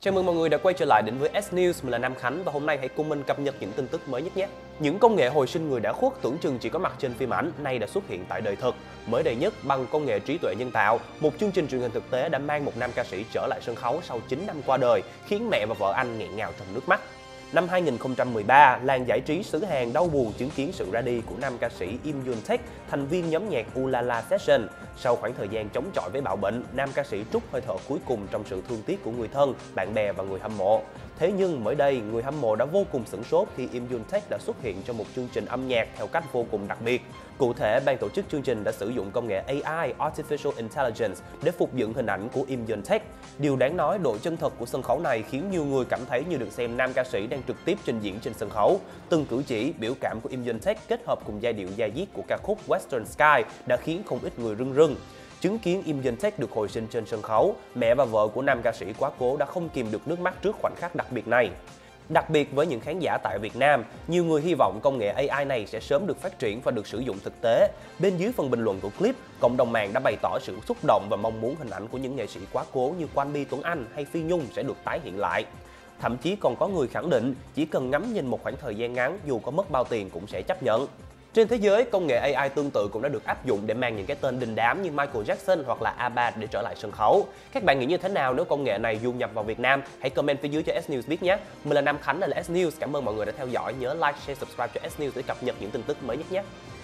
Chào mừng mọi người đã quay trở lại đến với S News, mình là Nam Khánh và hôm nay hãy cùng mình cập nhật những tin tức mới nhất nhé. Những công nghệ hồi sinh người đã khuất tưởng chừng chỉ có mặt trên phim ảnh, nay đã xuất hiện tại đời thực. Mới đây nhất, bằng công nghệ trí tuệ nhân tạo, một chương trình truyền hình thực tế đã mang một nam ca sĩ trở lại sân khấu sau 9 năm qua đời, khiến mẹ và vợ anh nghẹn ngào trong nước mắt. Năm 2013, làng giải trí xứ Hàn đau buồn chứng kiến sự ra đi của nam ca sĩ Im Yoon Taek, thành viên nhóm nhạc Ulala Session. Sau khoảng thời gian chống chọi với bạo bệnh, nam ca sĩ trút hơi thở cuối cùng trong sự thương tiếc của người thân, bạn bè và người hâm mộ. Thế nhưng mới đây, người hâm mộ đã vô cùng sửng sốt khi Im Yoon Taek đã xuất hiện trong một chương trình âm nhạc theo cách vô cùng đặc biệt. Cụ thể, ban tổ chức chương trình đã sử dụng công nghệ AI Artificial Intelligence để phục dựng hình ảnh của Im Yoon Taek. Điều đáng nói, độ chân thật của sân khấu này khiến nhiều người cảm thấy như được xem nam ca sĩ đang trực tiếp trình diễn trên sân khấu. Từng cử chỉ, biểu cảm của Im Yoon Taek kết hợp cùng giai điệu da diết của ca khúc Western Sky đã khiến không ít người rưng rưng. Chứng kiến Im Yoon Taek được hồi sinh trên sân khấu, mẹ và vợ của nam ca sĩ quá cố đã không kìm được nước mắt trước khoảnh khắc đặc biệt này. Đặc biệt với những khán giả tại Việt Nam, nhiều người hy vọng công nghệ AI này sẽ sớm được phát triển và được sử dụng thực tế. Bên dưới phần bình luận của clip, cộng đồng mạng đã bày tỏ sự xúc động và mong muốn hình ảnh của những nghệ sĩ quá cố như Quang Bi, Tuấn Anh hay Phi Nhung sẽ được tái hiện lại. Thậm chí còn có người khẳng định chỉ cần ngắm nhìn một khoảng thời gian ngắn dù có mất bao tiền cũng sẽ chấp nhận. Trên thế giới, công nghệ AI tương tự cũng đã được áp dụng để mang những cái tên đình đám như Michael Jackson hoặc là ABBA để trở lại sân khấu. Các bạn nghĩ như thế nào nếu công nghệ này du nhập vào Việt Nam? Hãy comment phía dưới cho S News biết nhé. Mình là Nam Khánh, đây là S News. Cảm ơn mọi người đã theo dõi. Nhớ like, share, subscribe cho S News để cập nhật những tin tức mới nhất nhé.